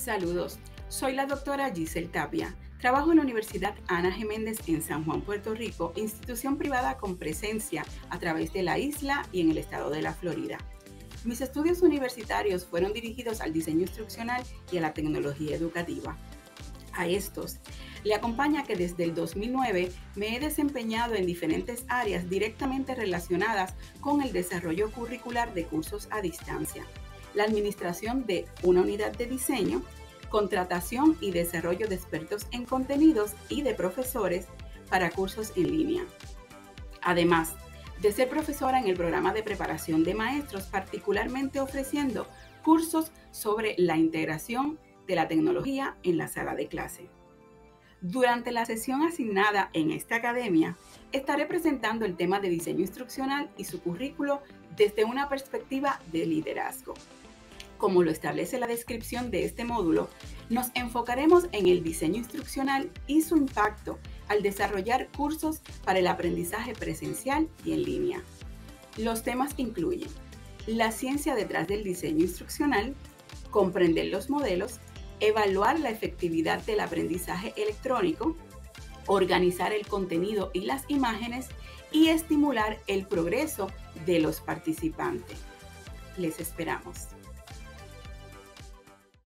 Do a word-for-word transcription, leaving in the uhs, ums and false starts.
Saludos, soy la doctora Giselle Tapia. Trabajo en la Universidad Ana Geméndez en San Juan, Puerto Rico, institución privada con presencia a través de la isla y en el estado de la Florida. Mis estudios universitarios fueron dirigidos al diseño instruccional y a la tecnología educativa. A estos le acompaña que desde el dos mil nueve me he desempeñado en diferentes áreas directamente relacionadas con el desarrollo curricular de cursos a distancia, la administración de una unidad de diseño, contratación y desarrollo de expertos en contenidos y de profesores para cursos en línea. Además de ser profesora en el programa de preparación de maestros, particularmente ofreciendo cursos sobre la integración de la tecnología en la sala de clase. Durante la sesión asignada en esta academia, estaré presentando el tema de diseño instruccional y su currículo desde una perspectiva de liderazgo. Como lo establece la descripción de este módulo, nos enfocaremos en el diseño instruccional y su impacto al desarrollar cursos para el aprendizaje presencial y en línea. Los temas incluyen la ciencia detrás del diseño instruccional, comprender los modelos, evaluar la efectividad del aprendizaje electrónico, organizar el contenido y las imágenes y estimular el progreso de los participantes. Les esperamos.